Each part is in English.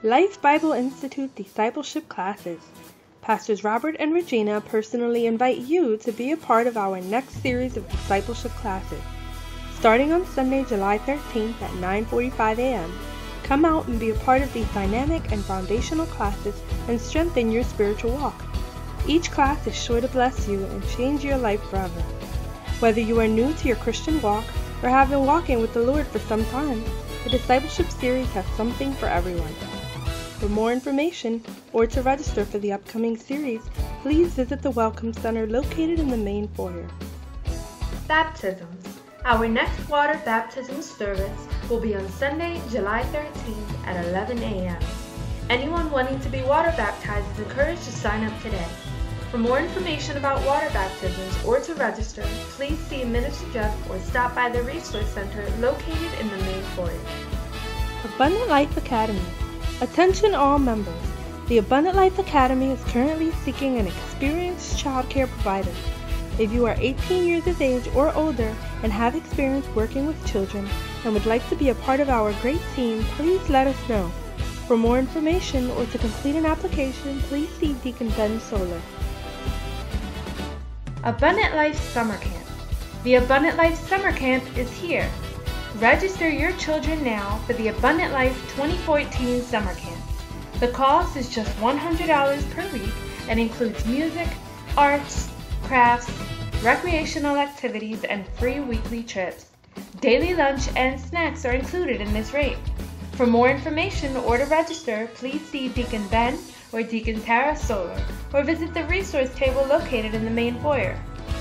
Life Bible Institute Discipleship Classes. Pastors Robert and Regina personally invite you to be a part of our next series of discipleship classes. Starting on Sunday, July 13th at 9:45 a.m., come out and be a part of these dynamic and foundational classes and strengthen your spiritual walk. Each class is sure to bless you and change your life forever. Whether you are new to your Christian walk or have been walking with the Lord for some time, the Discipleship Series has something for everyone. For more information or to register for the upcoming series, please visit the Welcome Center located in the main foyer. Baptisms. Our next water baptism service will be on Sunday, July 13th at 11 a.m. Anyone wanting to be water baptized is encouraged to sign up today. For more information about water baptisms or to register, please see Minister Jeff or stop by the Resource Center located in the main foyer. Abundant Life Academy. Attention all members. The Abundant Life Academy is currently seeking an experienced child care provider. If you are 18 years of age or older and have experience working with children and would like to be a part of our great team, please let us know. For more information or to complete an application, please see Deacon Ben Solar. Abundant Life Summer Camp. The Abundant Life Summer Camp is here. Register your children now for the Abundant Life 2014 Summer Camp. The cost is just $100 per week and includes music, arts, crafts, recreational activities, and free weekly trips. Daily lunch and snacks are included in this rate. For more information or to register, please see Deacon Ben or Deacon Tara Solar, or visit the resource table located in the main foyer.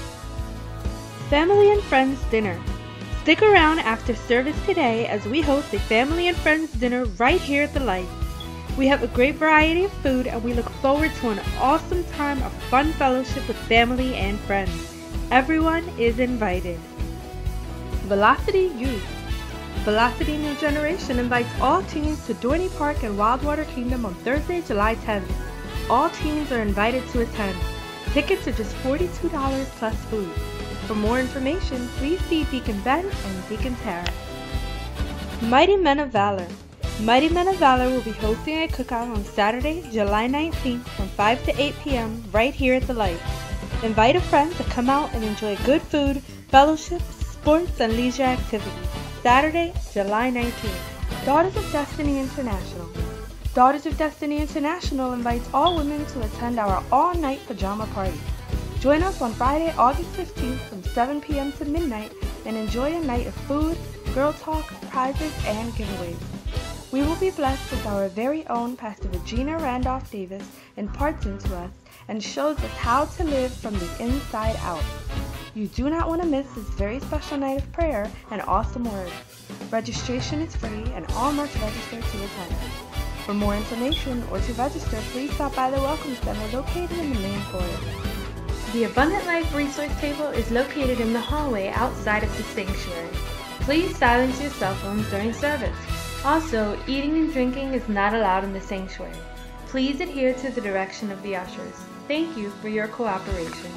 Family and Friends Dinner. Stick around after service today as we host a Family and Friends Dinner right here at the Light. We have a great variety of food and we look forward to an awesome time of fun fellowship with family and friends. Everyone is invited. Velocity Youth. Velocity New Generation invites all teens to Dorney Park and Wildwater Kingdom on Thursday, July 10th. All teens are invited to attend. Tickets are just $42 plus food. For more information, please see Deacon Ben and Deacon Tara. Mighty Men of Valor. Mighty Men of Valor will be hosting a cookout on Saturday, July 19th from 5 to 8 p.m. right here at the Light. Invite a friend to come out and enjoy good food, fellowship, sports, and leisure activities. Saturday, July 19th. Daughters of Destiny International. Daughters of Destiny International invites all women to attend our all-night pajama party. Join us on Friday, August 15th from 7 p.m. to midnight and enjoy a night of food, girl talk, prizes, and giveaways. We will be blessed with our very own Pastor Regina Randolph Davis imparts into us and shows us how to live from the inside out. You do not want to miss this very special night of prayer and awesome word. Registration is free and all must register to attend. For more information or to register, please stop by the Welcome Center located in the main foyer. The Abundant Life Resource Table is located in the hallway outside of the sanctuary. Please silence your cell phones during service. Also, eating and drinking is not allowed in the sanctuary. Please adhere to the direction of the ushers. Thank you for your cooperation.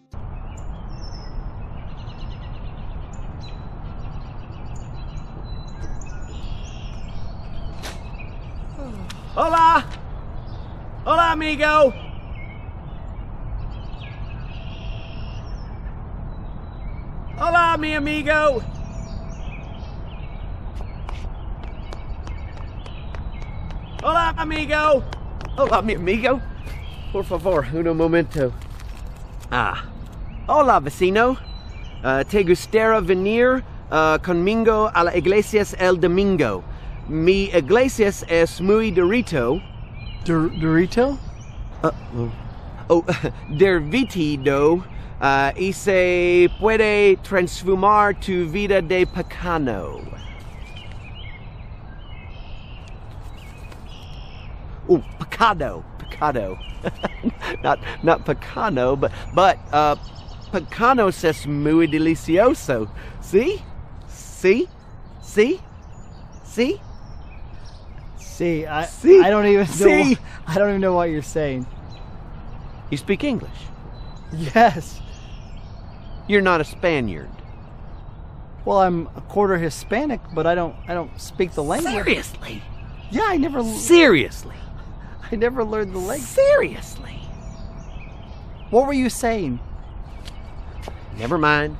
Hola! Hola, amigo! Hola, mi amigo! Hola, amigo! Hola, mi amigo! Por favor, uno momento. Hola, vecino. ¿Te gustaría venir conmigo a la iglesia el domingo? Mi iglesia es muy dorito. Dorito? Divertido. Y se puede transformar tu vida de pecado. Pecado. not pecado, but pecanos es muy delicioso. See? See, I don't even know what you're saying. You speak English? Yes. You're not a Spaniard. Well, I'm a quarter Hispanic, but I don't speak the language. Seriously? Yeah, I never... Seriously. I never learned the language. Seriously. What were you saying? Never mind.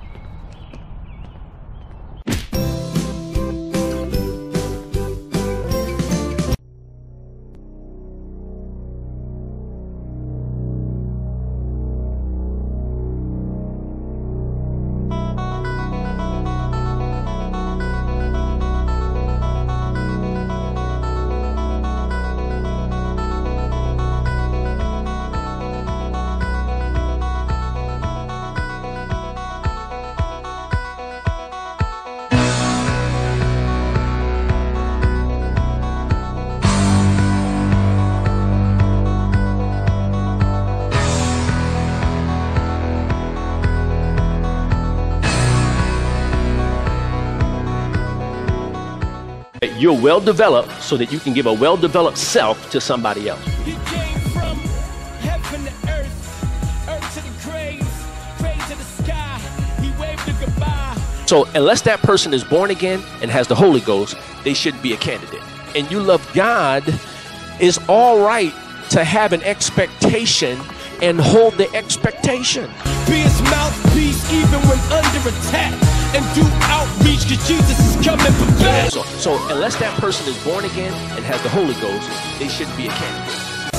You're well developed so that you can give a well developed self to somebody else. He came from heaven to earth to the grave to the sky. He waved a goodbye. So unless that person is born again and has the Holy Ghost, they shouldn't be a candidate. And you love God, it's all right to have an expectation and hold the expectation. Be his mouthpiece even when under attack. And do outreach because Jesus is coming for back. So unless that person is born again and has the Holy Ghost, they shouldn't be a candidate.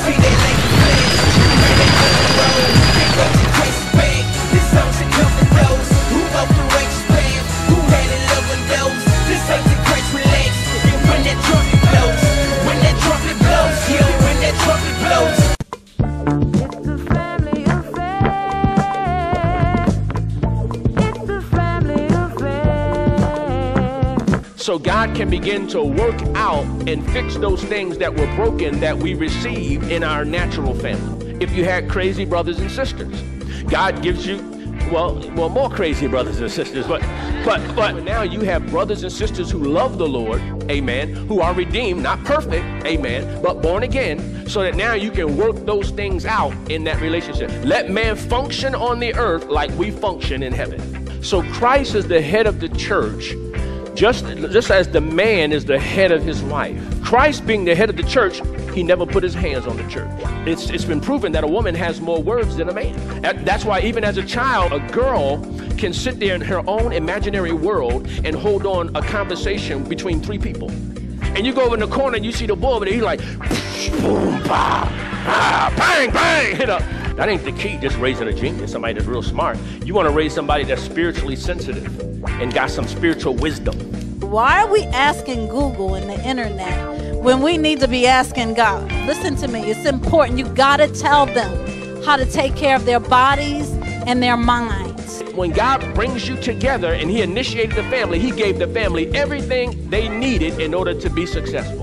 So God can begin to work out and fix those things that were broken that we receive in our natural family. If you had crazy brothers and sisters, God gives you, well, more crazy brothers and sisters, but now you have brothers and sisters who love the Lord, amen, who are redeemed, not perfect, amen, but born again, so that now you can work those things out in that relationship. Let man function on the earth like we function in heaven. So Christ is the head of the church, just as the man is the head of his wife. Christ being the head of the church, he never put his hands on the church. It's been proven that a woman has more words than a man. That's why even as a child, a girl can sit there in her own imaginary world and hold on a conversation between three people. And you go over in the corner and you see the boy over there, he's like, boom, bah, ah, bang, bang, you know. That ain't the key, just raising a genius, somebody that's real smart. You want to raise somebody that's spiritually sensitive and got some spiritual wisdom. Why are we asking Google and the internet when we need to be asking God? Listen to me, it's important. You got to tell them how to take care of their bodies and their minds. When God brings you together and he initiated the family, he gave the family everything they needed in order to be successful.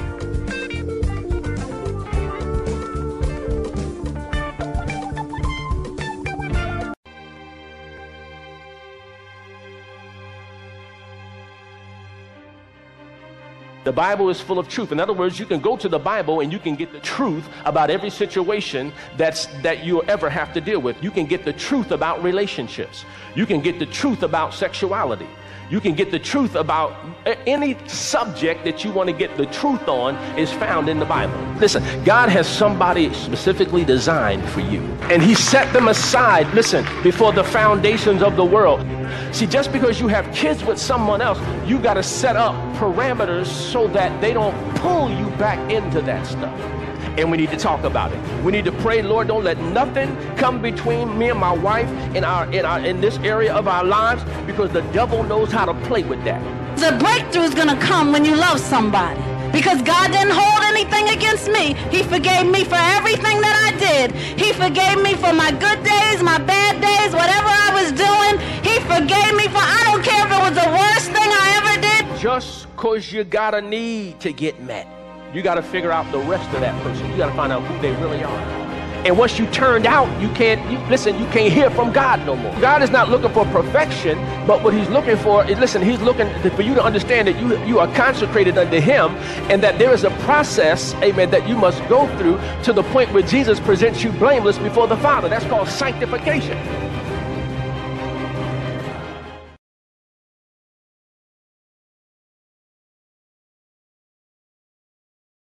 The Bible is full of truth. In other words, you can go to the Bible and you can get the truth about every situation that you'll ever have to deal with. You can get the truth about relationships. You can get the truth about sexuality. You can get the truth about any subject that you want to get the truth on is found in the Bible. Listen, God has somebody specifically designed for you. And he set them aside, listen, before the foundations of the world. See, just because you have kids with someone else, you got to set up parameters so that they don't pull you back into that stuff. And we need to talk about it. We need to pray, Lord, don't let nothing come between me and my wife in this area of our lives, because the devil knows how to play with that. The breakthrough is going to come when you love somebody, because God didn't hold anything against me. He forgave me for everything that I did. He forgave me for my good days, my bad days, whatever I was doing. He forgave me for, I don't care if it was the worst thing I ever did. Just because you got a need to get met, you got to figure out the rest of that person. You got to find out who they really are. And once you turned out, you can't hear from God no more. God is not looking for perfection, but what he's looking for is, listen, he's looking for you to understand that you are consecrated unto him, and that there is a process, amen, that you must go through to the point where Jesus presents you blameless before the Father. That's called sanctification.